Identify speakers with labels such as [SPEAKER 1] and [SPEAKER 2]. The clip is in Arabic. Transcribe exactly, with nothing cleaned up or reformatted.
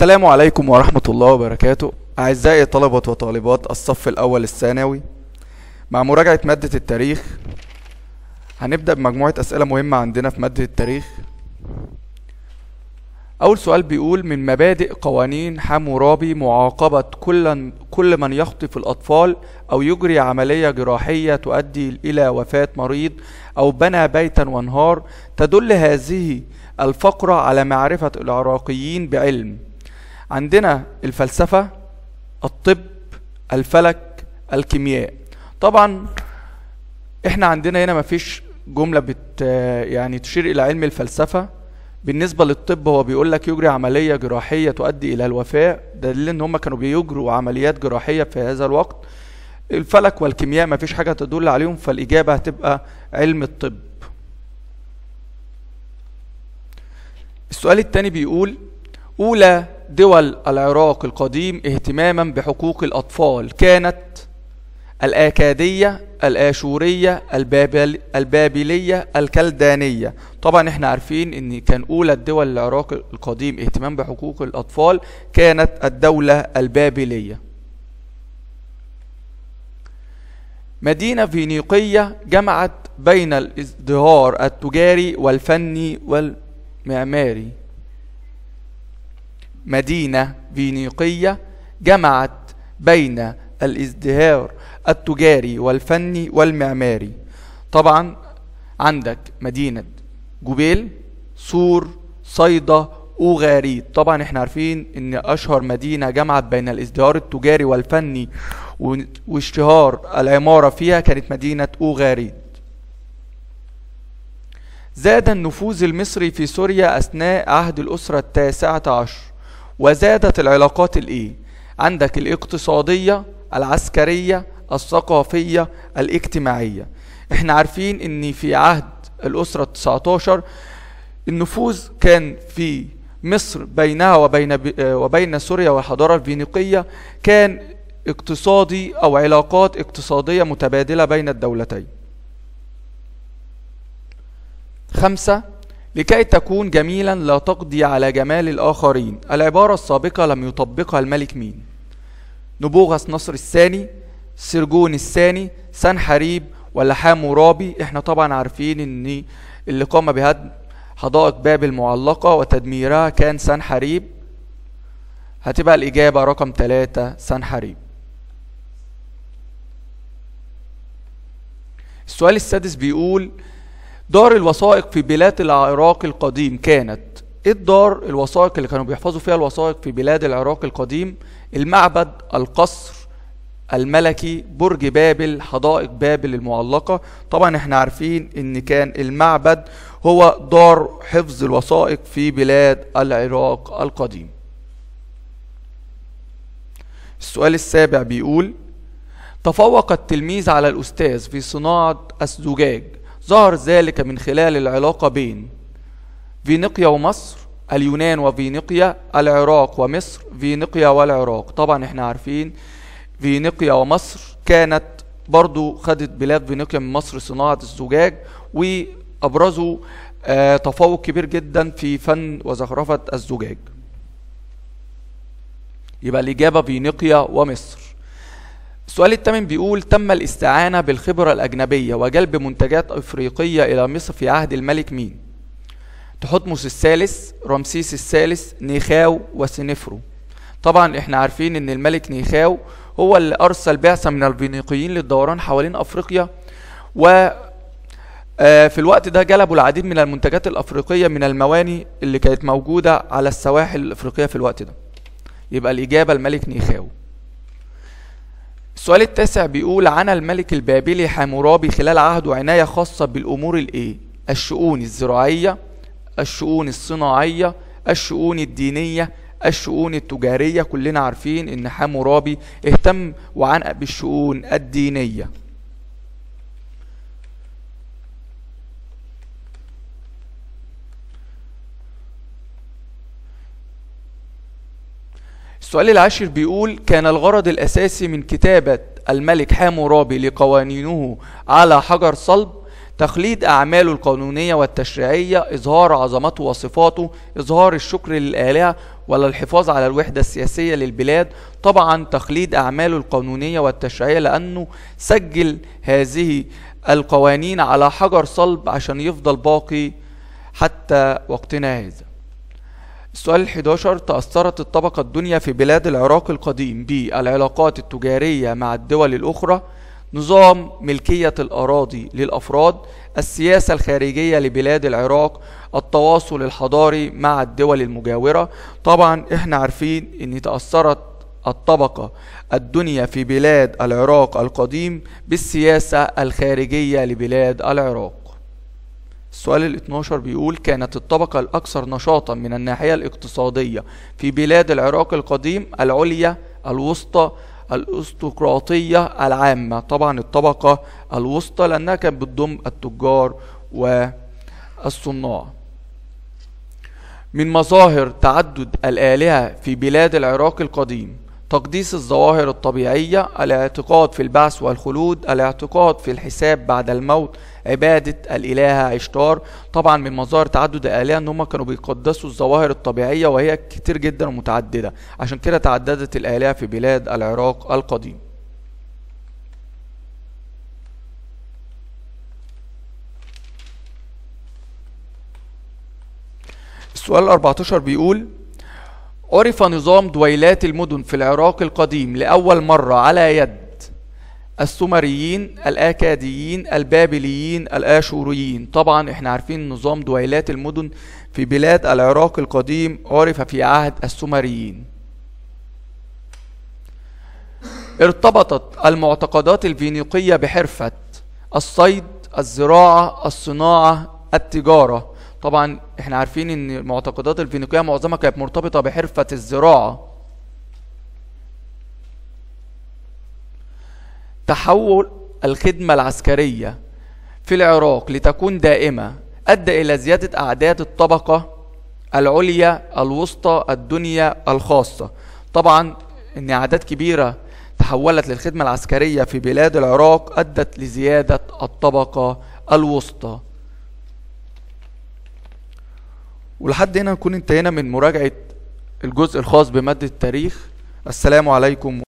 [SPEAKER 1] السلام عليكم ورحمة الله وبركاته. أعزائي طلبة وطالبات الصف الأول الثانوي، مع مراجعة مادة التاريخ هنبدأ بمجموعة أسئلة مهمة عندنا في مادة التاريخ. أول سؤال بيقول: من مبادئ قوانين حمورابي معاقبة كل كل من يخطف الأطفال أو يجري عملية جراحية تؤدي إلى وفاة مريض أو بنى بيتا وانهار. تدل هذه الفقرة على معرفة العراقيين بعلم. عندنا الفلسفة، الطب، الفلك، الكيمياء. طبعا احنا عندنا هنا مفيش جملة بت يعني تشير إلى علم الفلسفة. بالنسبة للطب هو بيقول لك يجري عملية جراحية تؤدي إلى الوفاة، دليل إن هم كانوا بيجروا عمليات جراحية في هذا الوقت. الفلك والكيمياء مفيش حاجة تدل عليهم، فالإجابة هتبقى علم الطب. السؤال الثاني بيقول: أولى دول العراق القديم اهتماما بحقوق الأطفال كانت الآكادية، الآشورية، البابل البابلية، الكلدانية. طبعا احنا عارفين ان كان أولى الدول العراق القديم اهتمام بحقوق الأطفال كانت الدولة البابلية. مدينة فينيقية جمعت بين الازدهار التجاري والفني والمعماري. مدينة فينيقية جمعت بين الازدهار التجاري والفني والمعماري. طبعا عندك مدينة جبيل، صور، صيدا، أوغاريد. طبعا احنا عارفين ان اشهر مدينة جمعت بين الازدهار التجاري والفني واشتهار العمارة فيها كانت مدينة أوغاريد. زاد النفوذ المصري في سوريا أثناء عهد الأسرة التاسعة عشر، وزادت العلاقات الايه؟ عندك الاقتصادية، العسكرية، الثقافية، الاجتماعية. احنا عارفين ان في عهد الأسرة التاسعة عشر النفوذ كان في مصر بينها وبين وبين سوريا والحضارة الفينيقية كان اقتصادي او علاقات اقتصادية متبادلة بين الدولتين. خمسة: لكي تكون جميلا لا تقضي على جمال الآخرين. العبارة السابقة لم يطبقها الملك مين؟ نبوغذ نصر الثاني، سرجون الثاني، سنحريب، ولا حمورابي؟ احنا طبعا عارفين ان اللي قام بهدم حدائق بابل المعلقة وتدميرها كان سنحريب. هتبقى الإجابة رقم ثلاثة سنحريب. السؤال السادس بيقول: دار الوثائق في بلاد العراق القديم كانت ايه؟ الدار الوثائق اللي كانوا بيحفظوا فيها الوثائق في بلاد العراق القديم: المعبد، القصر الملكي، برج بابل، حدائق بابل المعلقة. طبعا احنا عارفين ان كان المعبد هو دار حفظ الوثائق في بلاد العراق القديم. السؤال السابع بيقول: تفوق التلميذ على الأستاذ في صناعة الزجاج. ظهر ذلك من خلال العلاقة بين فينيقيا ومصر، اليونان وفينيقيا، العراق ومصر، فينيقيا والعراق. طبعا احنا عارفين فينيقيا ومصر كانت برضو خدت بلاد فينيقيا من مصر صناعة الزجاج، وأبرزوا آه تفوق كبير جدا في فن وزخرفة الزجاج. يبقى الإجابة فينيقيا ومصر. السؤال الثامن بيقول: تم الاستعانة بالخبرة الأجنبية وجلب منتجات أفريقية إلى مصر في عهد الملك مين؟ تحتمس الثالث، رمسيس الثالث، نيخاو، وسنفرو. طبعا احنا عارفين ان الملك نيخاو هو اللي أرسل بعثة من الفينيقيين للدوران حوالين أفريقيا، و في الوقت ده جلبوا العديد من المنتجات الأفريقية من المواني اللي كانت موجودة على السواحل الأفريقية في الوقت ده. يبقى الإجابة الملك نيخاو. السؤال التاسع بيقول: عانى الملك البابلي حمورابي خلال عهده عناية خاصة بالأمور الإيه؟ الشؤون الزراعية، الشؤون الصناعية، الشؤون الدينية، الشؤون التجارية. كلنا عارفين ان حمورابي اهتم وعنى بالشؤون الدينية. السؤال العاشر بيقول: كان الغرض الأساسي من كتابة الملك حمورابي لقوانينه على حجر صلب. تقليد أعماله القانونية والتشريعية، إظهار عظمته وصفاته، إظهار الشكر للآلهة، ولا الحفاظ على الوحدة السياسية للبلاد. طبعا تقليد أعماله القانونية والتشريعية، لأنه سجل هذه القوانين على حجر صلب عشان يفضل باقي حتى وقتنا هذا. السؤال الحداشر: تأثرت الطبقة الدنيا في بلاد العراق القديم بالعلاقات التجارية مع الدول الأخرى، نظام ملكية الأراضي للأفراد، السياسة الخارجية لبلاد العراق، التواصل الحضاري مع الدول المجاورة. طبعا احنا عارفين ان تأثرت الطبقة الدنيا في بلاد العراق القديم بالسياسة الخارجية لبلاد العراق. السؤال الاثناشر بيقول: كانت الطبقة الأكثر نشاطا من الناحية الاقتصادية في بلاد العراق القديم العليا، الوسطى، الأرستقراطية، العامة. طبعا الطبقة الوسطى لأنها كانت بتضم التجار والصناع. من مظاهر تعدد الآلهة في بلاد العراق القديم: تقديس الظواهر الطبيعية، الاعتقاد في البعث والخلود، الاعتقاد في الحساب بعد الموت، عبادة الإلهة عشتار. طبعا من مظاهر تعدد الآلهة ان هم كانوا بيقدسوا الظواهر الطبيعية، وهي كتير جدا ومتعددة، عشان كده تعددت الآلهة في بلاد العراق القديم. السؤال الأربعتاشر بيقول: عرف نظام دويلات المدن في العراق القديم لأول مرة على يد السومريين، الآكاديين، البابليين، الآشوريين. طبعا احنا عارفين نظام دويلات المدن في بلاد العراق القديم عرف في عهد السومريين. ارتبطت المعتقدات الفينيقية بحرفة الصيد، الزراعة، الصناعة، التجارة. طبعا احنا عارفين ان المعتقدات الفينيقية معظمها كانت مرتبطة بحرفة الزراعة. تحول الخدمة العسكرية في العراق لتكون دائمة أدى إلى زيادة أعداد الطبقة العليا، الوسطى، الدنيا، الخاصة. طبعا إن أعداد كبيرة تحولت للخدمة العسكرية في بلاد العراق أدت لزيادة الطبقة الوسطى. ولحد هنا نكون انتهينا من مراجعة الجزء الخاص بمادة التاريخ. السلام عليكم.